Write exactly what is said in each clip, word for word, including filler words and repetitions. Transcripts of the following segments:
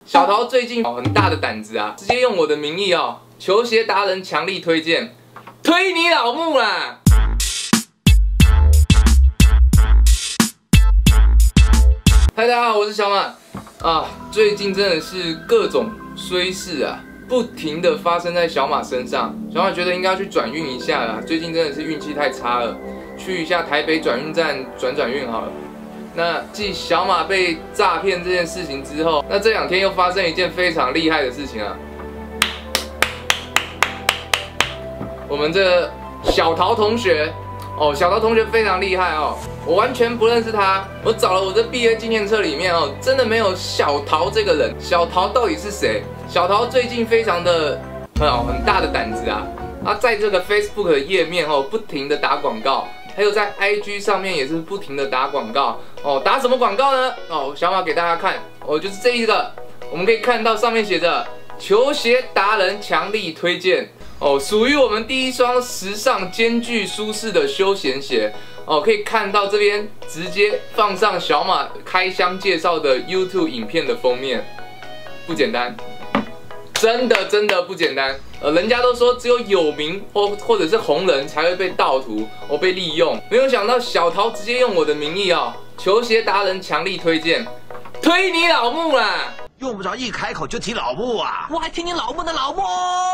小桃最近哦很大的胆子啊，直接用我的名义哦，球鞋达人强力推荐，推你老母啦！嗨，大家好，我是小马啊。最近真的是各种衰事啊，不停的发生在小马身上。小马觉得应该要去转运一下啦，最近真的是运气太差了，去一下台北转运站转转运好了。 那继小马被诈骗这件事情之后，那这两天又发生一件非常厉害的事情啊！我们这个小桃同学，哦，小桃同学非常厉害哦，我完全不认识他，我找了我这毕业纪念册里面哦，真的没有小桃这个人。小桃到底是谁？小桃最近非常的哦很大的胆子啊，啊，在这个 Facebook 的页面哦，不停的打广告。 还有在 I G 上面也是不停的打广告哦，打什么广告呢？哦，小马给大家看哦，就是这一个，我们可以看到上面写着“球鞋达人强力推荐”哦，属于我们第一双时尚兼具舒适的休闲鞋哦，可以看到这边直接放上小马开箱介绍的 YouTube 影片的封面，不简单。 真的真的不简单，呃，人家都说只有有名或或者是红人才会被盗图或被利用，没有想到小桃直接用我的名义啊、哦，球鞋达人强力推荐，推你老母啦！ 用不着一开口就提老母啊， 我还听你老母的老母。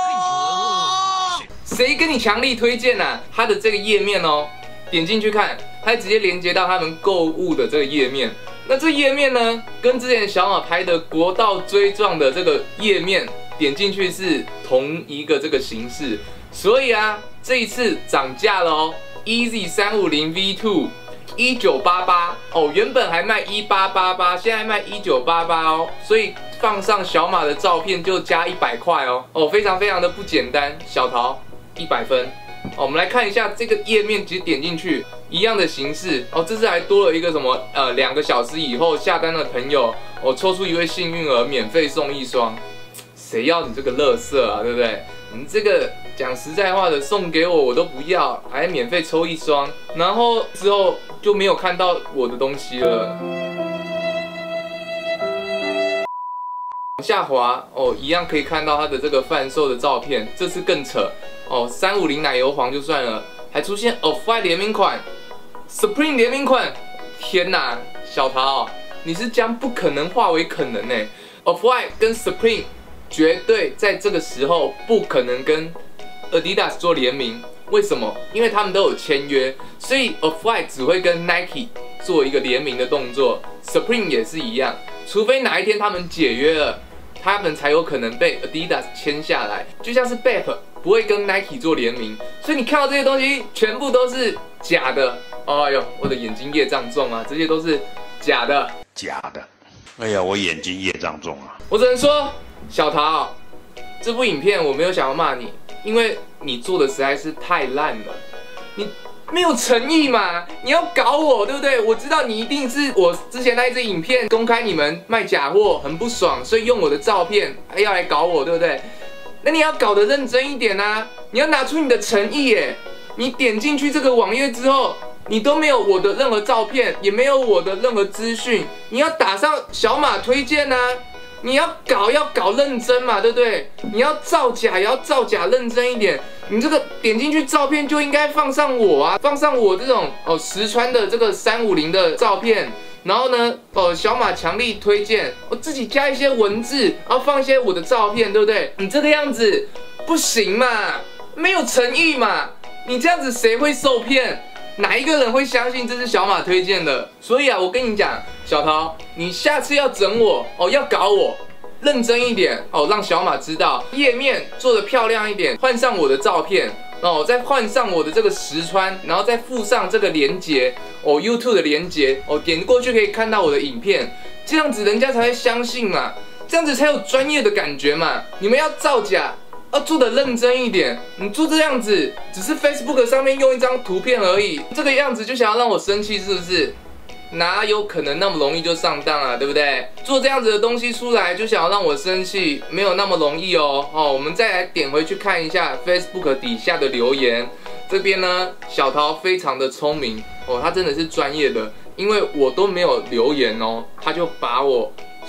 谁跟你强力推荐啊？它的这个页面哦，点进去看，它直接连接到他们购物的这个页面。那这页面呢，跟之前小马拍的国道追撞的这个页面。 点进去是同一个这个形式，所以啊，这一次涨价了哦 ，E Z 三五零 V 二 一九八八哦，原本还卖一八八八，现在卖一九八八哦，所以放上小马的照片就加一百块哦，哦，非常非常的不简单，小桃一百分哦。我们来看一下这个页面，其实点进去一样的形式哦，这次还多了一个什么呃，两个小时以后下单的朋友哦，抽出一位幸运儿，免费送一双。 谁要你这个垃圾啊，对不对？你这个讲实在话的送给我，我都不要，还免费抽一双，然后之后就没有看到我的东西了。往下滑哦，一样可以看到它的这个贩售的照片，这次更扯哦，三五零奶油黄就算了，还出现 Off-White 联名款、Supreme 联名款，天哪，小桃，你是将不可能化为可能呢 ？Off-White 跟 Supreme。 绝对在这个时候不可能跟 Adidas 做联名，为什么？因为他们都有签约，所以 Off-White 只会跟 Nike 做一个联名的动作 ，Supreme 也是一样，除非哪一天他们解约了，他们才有可能被 Adidas 签下来。就像是 B A P 不会跟 Nike 做联名，所以你看到这些东西全部都是假的。哎呦，我的眼睛业障重啊，这些都是假的， 假的。哎呀，我眼睛业障重啊。 我只能说。 小桃，这部影片我没有想要骂你，因为你做的实在是太烂了，你没有诚意嘛，你要搞我，对不对？我知道你一定是我之前那一支影片公开你们卖假货，很不爽，所以用我的照片要来搞我，对不对？那你要搞得认真一点啊，你要拿出你的诚意耶！你点进去这个网页之后，你都没有我的任何照片，也没有我的任何资讯，你要打上小马推荐啊！ 你要搞要搞认真嘛，对不对？你要造假也要造假认真一点。你这个点进去照片就应该放上我啊，放上我这种哦实穿的这个三五零的照片，然后呢哦小马强力推荐，我自己加一些文字，然后放一些我的照片，对不对？你这个样子不行嘛，没有诚意嘛，你这样子谁会受骗？ 哪一个人会相信这是小马推荐的？所以啊，我跟你讲，小桃，你下次要整我哦，要搞我，认真一点哦，让小马知道页面做得漂亮一点，换上我的照片哦，再换上我的这个实穿，然后再附上这个连结哦 ，YouTube 的连结哦，点过去可以看到我的影片，这样子人家才会相信嘛，这样子才有专业的感觉嘛。你们要造假。 要做的认真一点，你做这样子只是 Facebook 上面用一张图片而已，这个样子就想要让我生气是不是？哪有可能那么容易就上当啊，对不对？做这样子的东西出来就想要让我生气，没有那么容易哦。哦，我们再来点回去看一下 Facebook 底下的留言，这边呢，小桃非常的聪明哦，他真的是专业的，因为我都没有留言哦，他就把我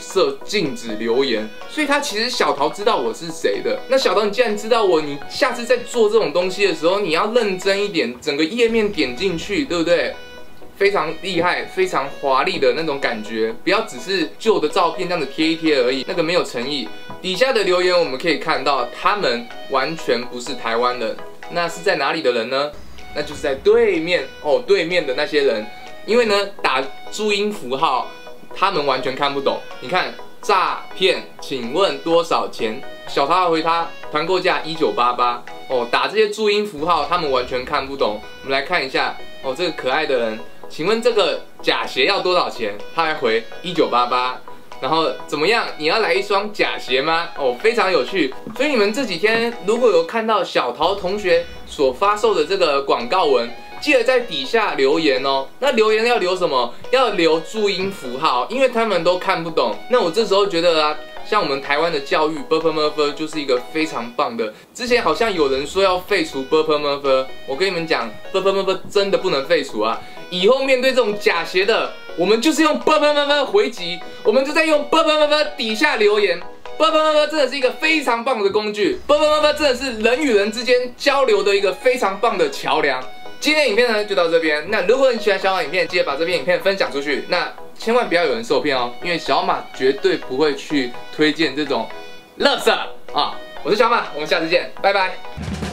设禁止留言，所以他其实小桃知道我是谁的。那小桃，你既然知道我，你下次在做这种东西的时候，你要认真一点，整个页面点进去，对不对？非常厉害、非常华丽的那种感觉，不要只是旧的照片这样子贴一贴而已，那个没有诚意。底下的留言我们可以看到，他们完全不是台湾人，那是在哪里的人呢？那就是在对面哦，对面的那些人，因为呢打注音符号，他们完全看不懂。你看诈骗，请问多少钱？小桃回他团购价一九八八哦，打这些注音符号，他们完全看不懂。我们来看一下哦，这个可爱的人。请问这个假鞋要多少钱？他还回一九八八，然后怎么样？你要来一双假鞋吗？哦，非常有趣。所以你们这几天如果有看到小桃同学所发售的这个广告文，记得在底下留言哦。那留言要留什么？要留注音符号，因为他们都看不懂。那我这时候觉得啊，像我们台湾的教育 ，b p m f 就是一个非常棒的。之前好像有人说要废除 b p m f， 我跟你们讲 ，b p m f 真的不能废除啊。以后面对这种假鞋的，我们就是用 b p m f 回击，我们就在用 b p m f 底下留言。b p m f 真的是一个非常棒的工具 ，b p m f 真的是人与人之间交流的一个非常棒的桥梁。今天的影片呢就到这边。那如果你喜欢小马影片，记得把这篇影片分享出去。那千万不要有人受骗哦，因为小马绝对不会去推荐这种垃圾啊！我是小马，我们下次见，拜拜。